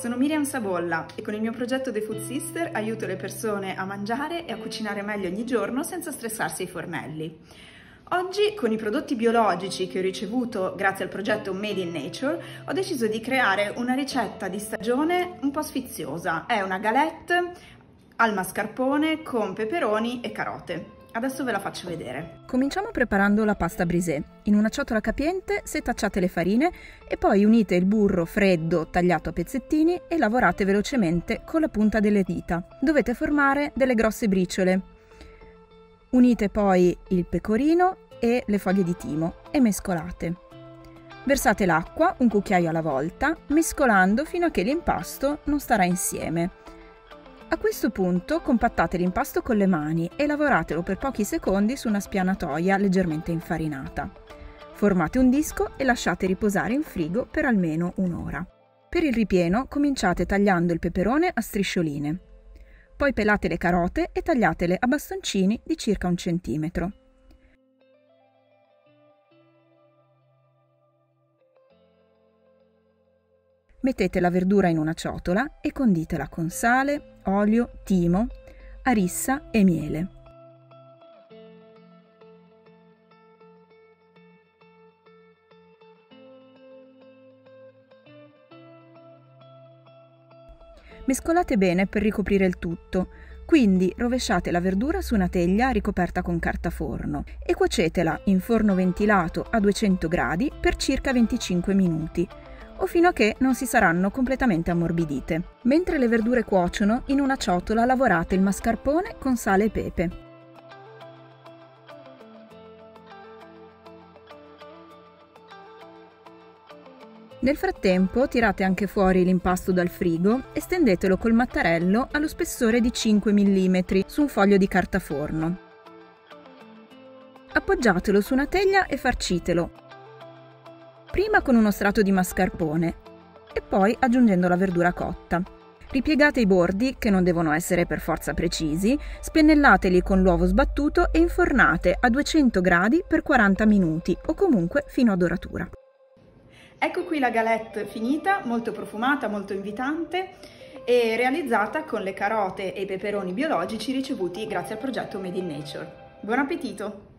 sono Miriam Sabolla e con il mio progetto The Food Sister aiuto le persone a mangiare e a cucinare meglio ogni giorno senza stressarsi ai fornelli. Oggi, con i prodotti biologici che ho ricevuto grazie al progetto Made in Nature, ho deciso di creare una ricetta di stagione un po' sfiziosa. È una galette al mascarpone con peperoni e carote. Adesso ve la faccio vedere. Cominciamo preparando la pasta brisée. In una ciotola capiente setacciate le farine e poi unite il burro freddo tagliato a pezzettini e lavorate velocemente con la punta delle dita. Dovete formare delle grosse briciole. Unite poi il pecorino e le foglie di timo e mescolate. Versate l'acqua, un cucchiaio alla volta, mescolando fino a che l'impasto non starà insieme. A questo punto compattate l'impasto con le mani e lavoratelo per pochi secondi su una spianatoia leggermente infarinata. Formate un disco e lasciate riposare in frigo per almeno un'ora. Per il ripieno cominciate tagliando il peperone a striscioline. Poi pelate le carote e tagliatele a bastoncini di circa 1 centimetro. Mettete la verdura in una ciotola e conditela con sale, olio, timo, arissa e miele. Mescolate bene per ricoprire il tutto, quindi rovesciate la verdura su una teglia ricoperta con carta forno e cuocetela in forno ventilato a 200 gradi per circa 25 minuti. O fino a che non si saranno completamente ammorbidite. Mentre le verdure cuociono, in una ciotola lavorate il mascarpone con sale e pepe. Nel frattempo tirate anche fuori l'impasto dal frigo e stendetelo col mattarello allo spessore di 5 mm su un foglio di carta forno. Appoggiatelo su una teglia e farcitelo. Prima con uno strato di mascarpone e poi aggiungendo la verdura cotta. Ripiegate i bordi, che non devono essere per forza precisi, spennellateli con l'uovo sbattuto e infornate a 200 gradi per 40 minuti o comunque fino a doratura. Ecco qui la galette finita, molto profumata, molto invitante e realizzata con le carote e i peperoni biologici ricevuti grazie al progetto Made in Nature. Buon appetito!